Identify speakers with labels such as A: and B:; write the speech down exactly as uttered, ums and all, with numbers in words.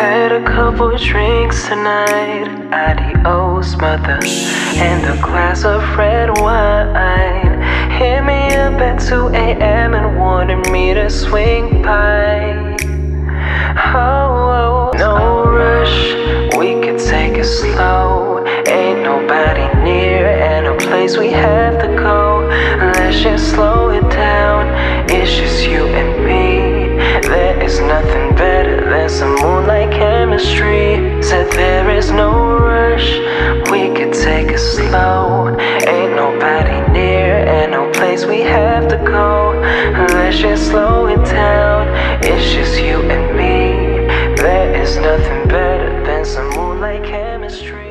A: Had a couple drinks tonight, adios mother, and a glass of red wine. Hit me up at two A M and wanted me to swing by. Oh, no rush, we could take it slow. Ain't nobody near and a place we have to go. Let's just slow it down, it's just you and me. There is nothing better than some moonlight chemistry. Said there is no rush, we could take it slow. Ain't nobody near and no place we have to go. Let's just slow it down, it's just you and me. There is nothing better than some moonlight chemistry.